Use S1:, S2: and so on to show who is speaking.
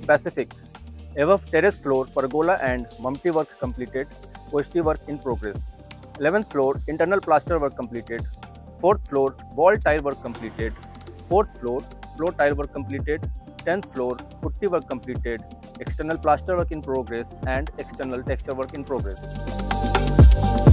S1: Pacific. Above terrace floor, pergola and mumti work completed. OST work in progress. 11th floor, internal plaster work completed. 4th floor, wall tile work completed. 4th floor, floor tile work completed. 10th floor, putty work completed. External plaster work in progress and external texture work in progress.